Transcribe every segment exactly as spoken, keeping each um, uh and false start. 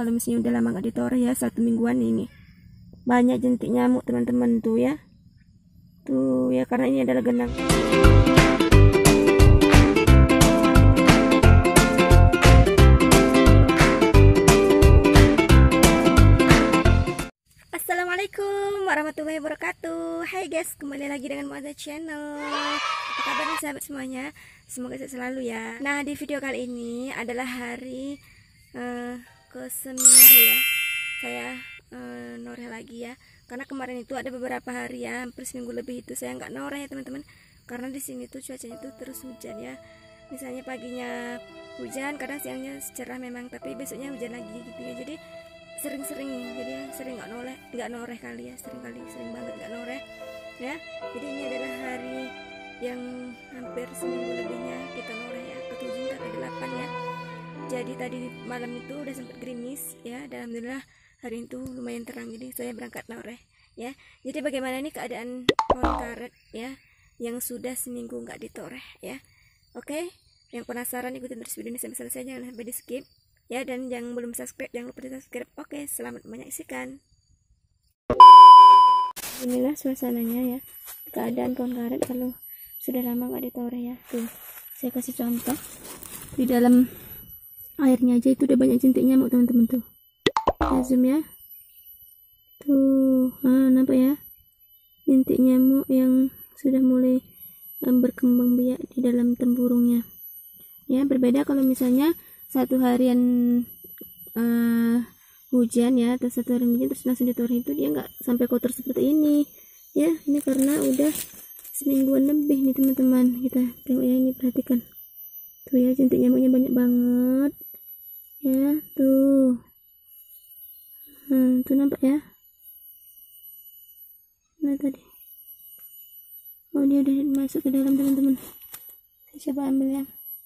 kalau misalnya udah lama nggak ditoreh ya, satu mingguan ini banyak jentik nyamuk teman-teman tuh ya, tuh ya, karena ini adalah genang. Assalamualaikum warahmatullahi wabarakatuh. Hai guys, kembali lagi dengan Moza Channel. Apa kabar nih sahabat semuanya? Semoga sehat selalu ya. Nah, di video kali ini adalah hari uh, ke seminggu ya saya uh, noreh lagi ya. Karena kemarin itu ada beberapa hari ya, hampir seminggu lebih itu saya nggak noreh ya teman-teman. Karena di sini tuh cuacanya tuh terus hujan ya. Misalnya paginya hujan, kadang siangnya cerah memang, tapi besoknya hujan lagi gitu ya. Jadi sering-sering, jadi ya, sering nggak noreh, nggak noreh kali ya, sering kali, sering banget nggak noreh ya. Jadi ini adalah hari yang hampir seminggu lebihnya kita noreh ya, ketujuh atau delapan ya. Jadi tadi malam itu udah sempat gerimis ya, dan alhamdulillah hari itu lumayan terang, jadi saya berangkat noreh ya. Jadi bagaimana nih keadaan pohon karet ya yang sudah seminggu nggak ditoreh ya. Oke, yang penasaran ikutin terus video ini sampai selesai, jangan sampai di skip ya, dan yang belum subscribe jangan lupa di subscribe. Oke, selamat menyaksikan. Inilah suasananya ya, keadaan pohon karet kalau sudah lama nggak ditoreh ya. Tuh, saya kasih contoh, di dalam airnya aja itu udah banyak jentik nyamuk teman-teman tuh. Ya, zoom ya, tuh, ah, nampak ya jentik nyamuk yang sudah mulai um, berkembang biak di dalam tempurungnya ya. Berbeda kalau misalnya satu harian uh, hujan ya, atau satu harian hujan terus langsung ditoreh, itu dia nggak sampai kotor seperti ini ya. Ini karena udah semingguan lebih nih teman-teman. Kita tengok ya, ini perhatikan tuh ya, jentik nyamuknya banyak banget ya tuh. Hmm, tuh nampak ya. Nah tadi, oh dia udah masuk ke dalam teman-teman. Saya coba ambil ya.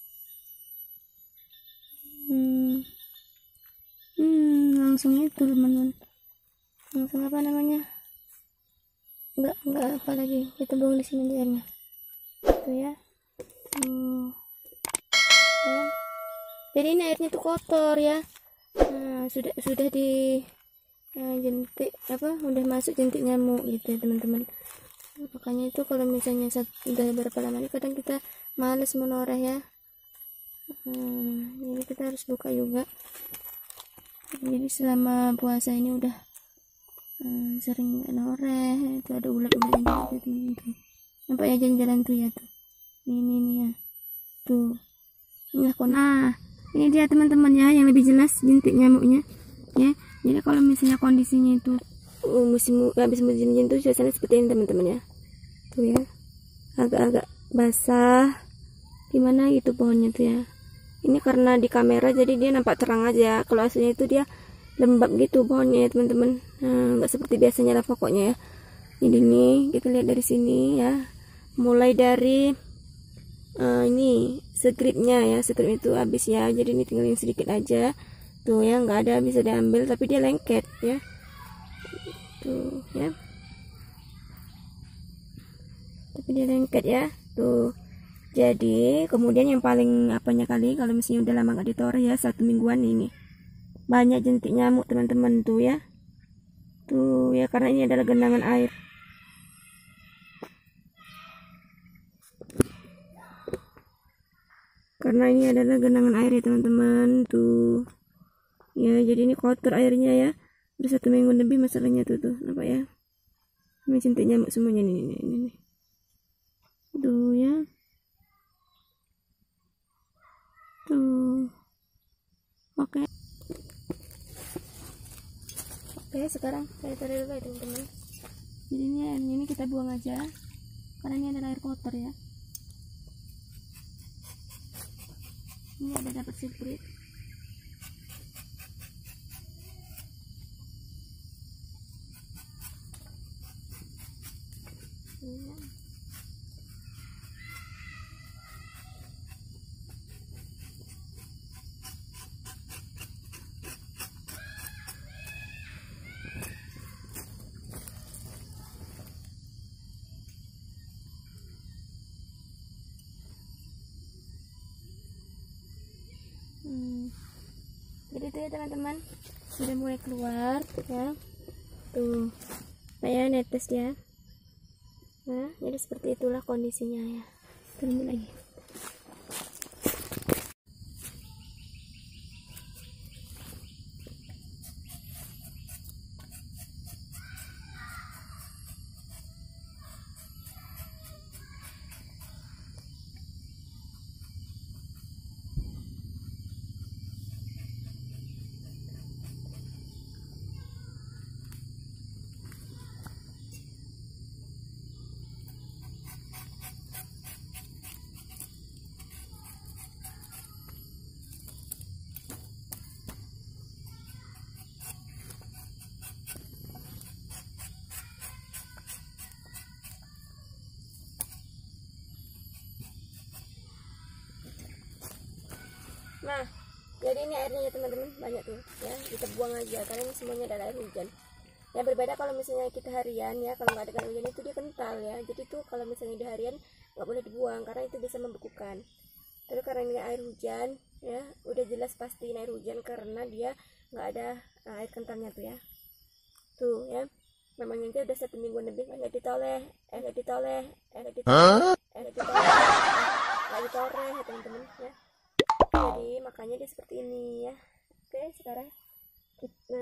Hmm. hmm langsung itu teman-teman, langsung apa namanya, enggak enggak apa lagi, kita buang di sini di airnya tuh ya. Hmm. ya jadi ini airnya tuh kotor ya. Nah, sudah sudah di uh, jentik apa, udah masuk jentik nyamuk gitu ya teman-teman. Makanya itu kalau misalnya sudah berapa lama ini kadang kita males menoreh ya. Hmm, jadi kita harus buka juga. Jadi selama puasa ini udah hmm, sering noreh. Itu ada ulat-ulat yang gitu teman-teman. Nampak ya jalan-jalan tuh ya tuh. Ini ini, ini ya. Tuh. Inilah kon. Nah, ini dia teman-teman ya yang lebih jelas jentik nyamuknya ya. Jadi kalau misalnya kondisinya itu uh, musim habis musim hujan tuh suasana seperti ini teman-teman ya. Tuh ya. Agak-agak basah. Gimana gitu pohonnya tuh ya. Ini karena di kamera jadi dia nampak terang aja. Kalau aslinya itu dia lembab gitu pohonnya ya teman-teman. Nah, nggak seperti biasanya lah pokoknya ya. Jadi nih kita lihat dari sini ya. Mulai dari uh, ini skripnya ya, skrip itu habis ya. Jadi ini tinggalin sedikit aja. Tuh ya, nggak ada bisa diambil tapi dia lengket ya. Tuh ya. Tapi dia lengket ya. Tuh. Jadi kemudian yang paling apanya kali kalau misalnya udah lama nggak ditoreh ya, satu mingguan ini banyak jentik nyamuk teman-teman tuh ya. Tuh ya, karena ini adalah genangan air. Karena ini adalah genangan air ya teman-teman tuh. Ya, jadi ini kotor airnya ya. Udah satu minggu lebih masalahnya tuh tuh, nampak ya. Ini jentik nyamuk semuanya nih, ini, ini, ini. Tuh ya. Tuh. Oke. Oke, sekarang saya taruh dulu ya teman-teman. Jadi ini airnya ini kita buang aja. Karena ini adalah air kotor ya. Ini ada dapat siprit. Ya. Hmm. Jadi itu ya teman-teman, sudah mulai keluar ya. Tuh, kayak netes ya. Nah, jadi seperti itulah kondisinya ya. Tunggu lagi. Nah, jadi ini airnya ya teman-teman, banyak tuh ya, kita buang aja karena ini semuanya adalah air hujan. Yang berbeda kalau misalnya kita harian ya, kalau nggak ada air hujan itu dia kental ya. Jadi tuh kalau misalnya di harian nggak boleh dibuang karena itu bisa membekukan. Tapi karena ini air hujan ya, udah jelas pasti air hujan karena dia nggak ada uh, air kentalnya tuh ya. Tuh ya, namanya aja udah satu minggu lebih nggak ditoleh, eh nggak ditoleh, eh nggak ditoleh, eh nggak ditoleh, nggak ditoleh ya teman-teman ya. Jadi makanya dia seperti ini ya. Oke, sekarang kita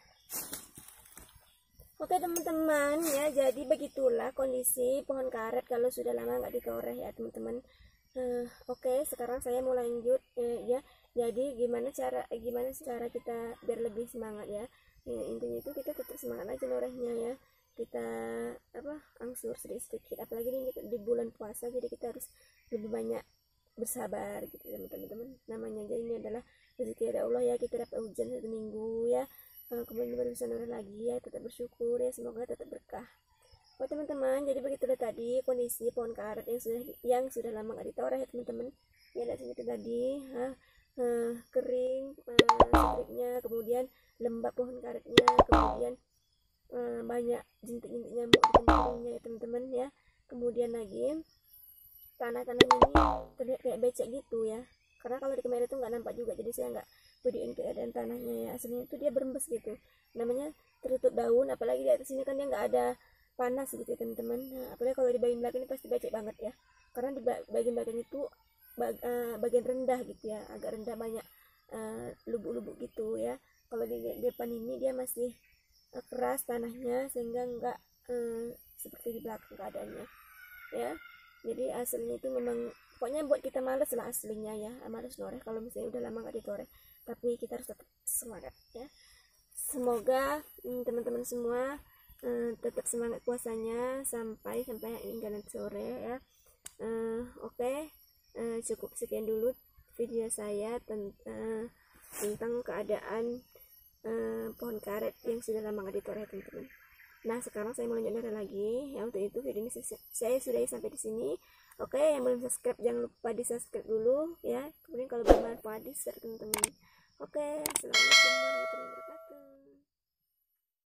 oke teman-teman ya, jadi begitulah kondisi pohon karet kalau sudah lama nggak ditoreh ya teman-teman. uh, Oke, sekarang saya mau lanjut uh, ya. Jadi gimana cara gimana cara kita biar lebih semangat ya. Ya intinya itu kita tetap semangat aja norehnya ya. Kita apa angsur sedikit-sedikit, apalagi ini di bulan puasa, jadi kita harus lebih banyak bersabar gitu teman-teman. Namanya aja ini adalah rezeki dari Allah ya, kita dapat hujan satu minggu ya, kemudian baru bisa noreh lagi ya. Tetap bersyukur ya, semoga tetap berkah. Oh teman-teman, jadi begitulah tadi kondisi pohon karet yang sudah yang sudah lama nggak ditoreh ya teman-teman ya. Lihat itu tadi ha, ha, kering setriknya, kemudian lembab pohon karetnya, kemudian ha, banyak jentik-jentik nyamuk di tempurungnya ya teman-teman ya. Kemudian lagi tanah-tanah ini terlihat kayak becek gitu ya, karena kalau di kamera itu nggak nampak juga, jadi saya nggak videoin keadaan tanahnya ya. Aslinya itu dia berembes gitu, namanya tertutup daun, apalagi di atas sini kan dia nggak ada panas gitu ya teman-teman. Nah, apalagi kalau di bagian belakang ini pasti becek banget ya, karena di bagian belakang itu bag, uh, bagian rendah gitu ya, agak rendah, banyak lubuk-lubuk uh, gitu ya. Kalau di, di depan ini dia masih uh, keras tanahnya, sehingga nggak uh, seperti di belakang keadaannya ya. Jadi aslinya itu memang pokoknya buat kita males lah aslinya ya, males noreh kalau misalnya udah lama nggak ditoreh. Tapi kita harus tetap semangat ya. Semoga teman-teman hmm, semua hmm, tetap semangat puasanya sampai sampai hingga nanti sore ya. Uh, Oke, okay. uh, cukup sekian dulu video saya tentang uh, tentang keadaan uh, pohon karet yang sudah lama nggak ditoreh teman-teman. Nah, sekarang saya mau lanjut lagi ya. Untuk itu video ini saya sudahi sampai di sini. Oke, yang belum subscribe jangan lupa di subscribe dulu ya. Kemudian kalau bermanfaat di share teman-teman. Oke, assalamualaikum warahmatullahi wabarakatuh.